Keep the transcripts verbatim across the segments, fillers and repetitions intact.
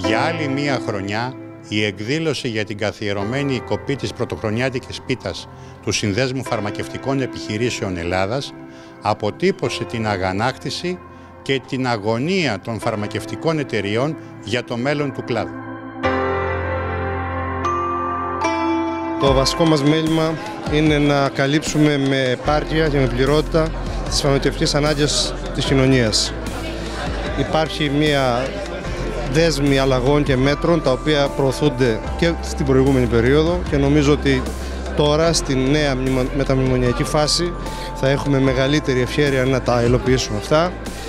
Για άλλη μία χρονιά, η εκδήλωση για την καθιερωμένη κοπή της πρωτοχρονιάτικης πίτας του Συνδέσμου Φαρμακευτικών Επιχειρήσεων Ελλάδας αποτύπωσε την αγανάκτηση και την αγωνία των φαρμακευτικών εταιριών για το μέλλον του κλάδου. Το βασικό μας μέλημα είναι να καλύψουμε με επάρκεια και με πληρότητα τις φαρμακευτικές ανάγκες της κοινωνίας. Υπάρχει μια δέσμη αλλαγών και μέτρων τα οποία προωθούνται και στην προηγούμενη περίοδο και νομίζω ότι τώρα στη νέα μεταμνημονιακή φάση θα έχουμε μεγαλύτερη ευχέρεια να τα υλοποιήσουμε αυτά,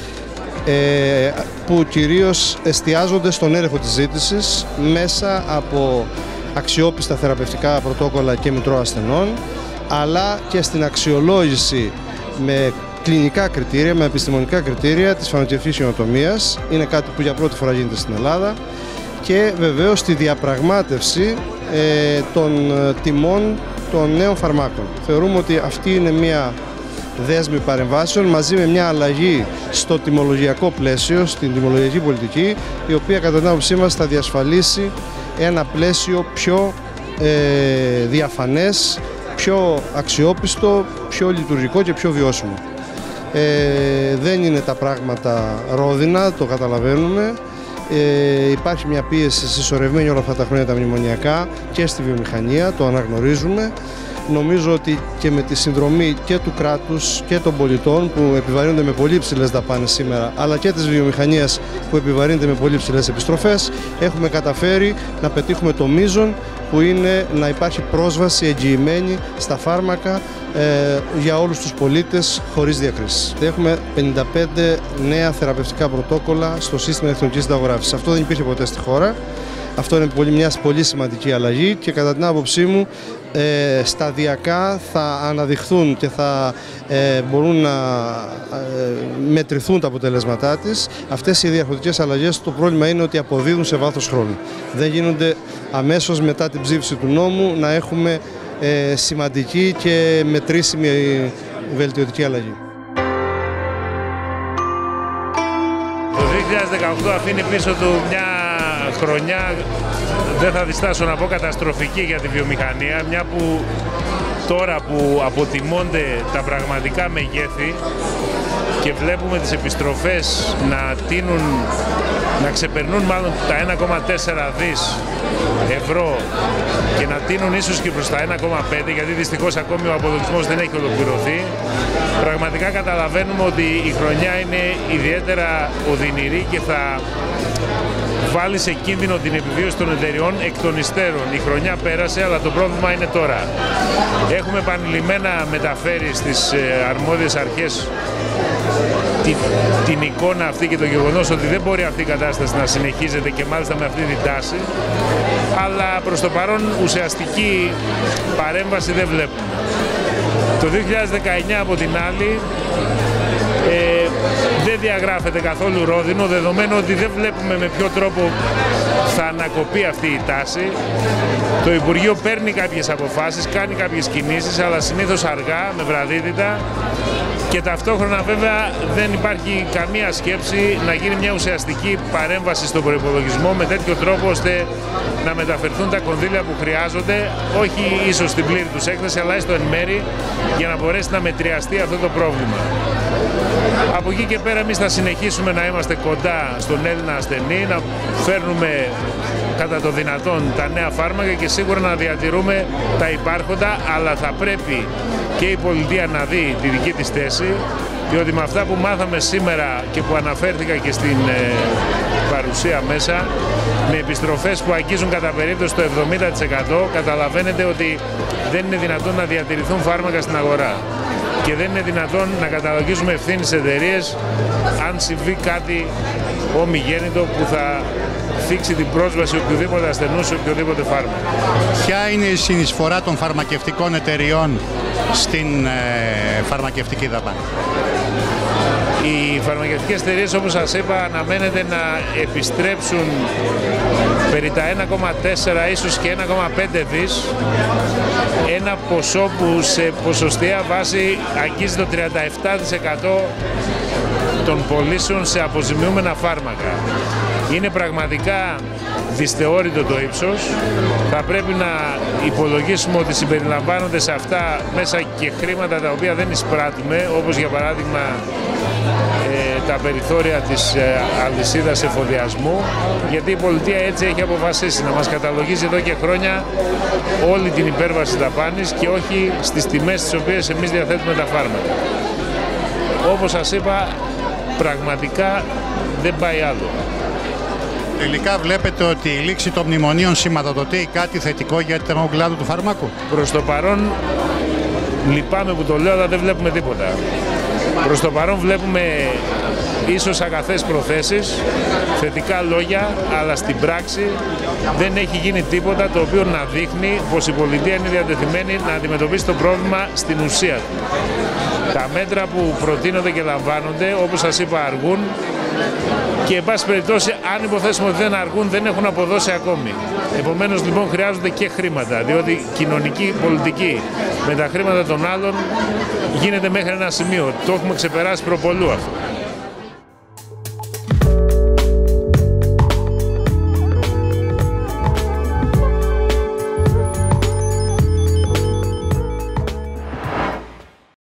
ε, που κυρίως εστιάζονται στον έλεγχο της ζήτησης μέσα από αξιόπιστα θεραπευτικά πρωτόκολλα και μητρώα ασθενών, αλλά και στην αξιολόγηση με κλινικά κριτήρια, με επιστημονικά κριτήρια της φαρμακευτικής καινοτομίας. Είναι κάτι που για πρώτη φορά γίνεται στην Ελλάδα, και βεβαίως τη διαπραγμάτευση ε, των τιμών των νέων φαρμάκων. Θεωρούμε ότι αυτή είναι μια δέσμη παρεμβάσεων μαζί με μια αλλαγή στο τιμολογιακό πλαίσιο, στην τιμολογιακή πολιτική, η οποία κατά την άποψή μας θα διασφαλίσει ένα πλαίσιο πιο ε, διαφανές, πιο αξιόπιστο, πιο λειτουργικό και πιο βιώσιμο. Ε, δεν είναι τα πράγματα ρόδινα, το καταλαβαίνουμε. Ε, υπάρχει μια πίεση συσσωρευμένη όλα αυτά τα χρόνια τα μνημονιακά και στη βιομηχανία, το αναγνωρίζουμε. Νομίζω ότι και με τη συνδρομή και του κράτους και των πολιτών, που επιβαρύνονται με πολύ ψηλές δαπάνες σήμερα, αλλά και της βιομηχανίας που επιβαρύνεται με πολύ ψηλές επιστροφές, έχουμε καταφέρει να πετύχουμε το μείζον, που είναι να υπάρχει πρόσβαση εγγυημένη στα φάρμακα ε, για όλους τους πολίτες χωρίς διακρίσεις. Έχουμε πενήντα πέντε νέα θεραπευτικά πρωτόκολλα στο σύστημα ηλεκτρονικής συνταγογράφησης. Αυτό δεν υπήρχε ποτέ στη χώρα. Αυτό είναι πολύ, μια πολύ σημαντική αλλαγή και κατά την άποψή μου ε, σταδιακά θα αναδειχθούν και θα ε, μπορούν να ε, μετρηθούν τα αποτελέσματά της. Αυτές οι διαρθρωτικές αλλαγές, το πρόβλημα είναι ότι αποδίδουν σε βάθος χρόνου. Δεν γίνονται αμέσως μετά την ψήφιση του νόμου να έχουμε ε, σημαντική και μετρήσιμη βελτιωτική αλλαγή. Το δύο χιλιάδες δεκαοκτώ αφήνει πίσω του μια χρονιά, δεν θα διστάσω να πω, καταστροφική για τη βιομηχανία, μια που τώρα που αποτιμώνται τα πραγματικά μεγέθη και βλέπουμε τις επιστροφές να τείνουν, να ξεπερνούν μάλλον τα ένα κόμμα τέσσερα δις ευρώ και να τείνουν ίσως και προς τα ένα κόμμα πέντε, γιατί δυστυχώς ακόμη ο αποδοτισμός δεν έχει ολοκληρωθεί, πραγματικά καταλαβαίνουμε ότι η χρονιά είναι ιδιαίτερα οδυνηρή και θα βάλει σε κίνδυνο την επιβίωση των εταιριών εκ των υστέρων. Η χρονιά πέρασε, αλλά το πρόβλημα είναι τώρα. Έχουμε επανειλημμένα μεταφέρει στις αρμόδιες αρχές την, την εικόνα αυτή και το γεγονός ότι δεν μπορεί αυτή η κατάσταση να συνεχίζεται και μάλιστα με αυτή την τάση, αλλά προς το παρόν ουσιαστική παρέμβαση δεν βλέπουμε. Το δύο χιλιάδες δεκαεννιά από την άλλη ε, δεν διαγράφεται καθόλου ρόδινο, δεδομένου ότι δεν βλέπουμε με ποιο τρόπο θα ανακοπεί αυτή η τάση. Το Υπουργείο παίρνει κάποιες αποφάσεις, κάνει κάποιες κινήσεις, αλλά συνήθως αργά, με βραδύτητα, και ταυτόχρονα βέβαια δεν υπάρχει καμία σκέψη να γίνει μια ουσιαστική παρέμβαση στον προϋπολογισμό με τέτοιο τρόπο ώστε να μεταφερθούν τα κονδύλια που χρειάζονται, όχι ίσως στην πλήρη τους έκθεση, αλλά έστω εν μέρη, για να μπορέσει να μετριαστεί αυτό το πρόβλημα. Από εκεί και πέρα εμείς θα συνεχίσουμε να είμαστε κοντά στον Έλληνα ασθενή, να φέρνουμε κατά το δυνατόν τα νέα φάρμακα και σίγουρα να διατηρούμε τα υπάρχοντα, αλλά θα πρέπει και η πολιτεία να δει τη δική της θέση, διότι με αυτά που μάθαμε σήμερα και που αναφέρθηκα και στην ε, παρουσία μέσα, με επιστροφές που αγγίζουν κατά περίπτωση το εβδομήντα τοις εκατό, καταλαβαίνετε ότι δεν είναι δυνατόν να διατηρηθούν φάρμακα στην αγορά. Και δεν είναι δυνατόν να καταλογίζουμε ευθύνη στις εταιρείες αν συμβεί κάτι ομιγέννητο που θα θίξει την πρόσβαση οποιοδήποτε ασθενού σε οποιοδήποτε φάρμακο. Ποια είναι η συνεισφορά των φαρμακευτικών εταιριών στην ε, φαρμακευτική δαπάνη? Οι φαρμακευτικές εταιρείες, όπως σας είπα, αναμένεται να επιστρέψουν περί τα ένα κόμμα τέσσερα ίσως και ένα κόμμα πέντε δις, ένα ποσό που σε ποσοστιαία βάση αγγίζει το τριάντα επτά τοις εκατό των πωλήσεων σε αποζημιούμενα φάρμακα. Είναι πραγματικά δυσθεώρητο το ύψος. Θα πρέπει να υπολογίσουμε ότι συμπεριλαμβάνονται σε αυτά μέσα και χρήματα τα οποία δεν εισπράττουμε, όπως για παράδειγμα ε, τα περιθώρια της ε, αλυσίδας εφοδιασμού, γιατί η πολιτεία έτσι έχει αποφασίσει να μας καταλογίζει εδώ και χρόνια όλη την υπέρβαση δαπάνης και όχι στις τιμές τις οποίες εμείς διαθέτουμε τα φάρμακα. Όπως σας είπα, πραγματικά δεν πάει άλλο. Τελικά βλέπετε ότι η λήξη των μνημονίων σηματοδοτεί κάτι θετικό για τον κλάδο του φαρμάκου? Προς το παρόν, λυπάμαι που το λέω, αλλά δεν βλέπουμε τίποτα. Προς το παρόν βλέπουμε ίσως αγαθές προθέσεις, θετικά λόγια, αλλά στην πράξη δεν έχει γίνει τίποτα το οποίο να δείχνει πως η πολιτεία είναι διατεθειμένη να αντιμετωπίσει το πρόβλημα στην ουσία του. Τα μέτρα που προτείνονται και λαμβάνονται, όπως σας είπα, αργούν και εν πάση περιπτώσει, αν υποθέσουμε ότι δεν αργούν, δεν έχουν αποδώσει ακόμη. Επομένως, λοιπόν, χρειάζονται και χρήματα, διότι κοινωνική πολιτική με τα χρήματα των άλλων γίνεται μέχρι ένα σημείο. Το έχουμε ξεπεράσει προπολού αυτό.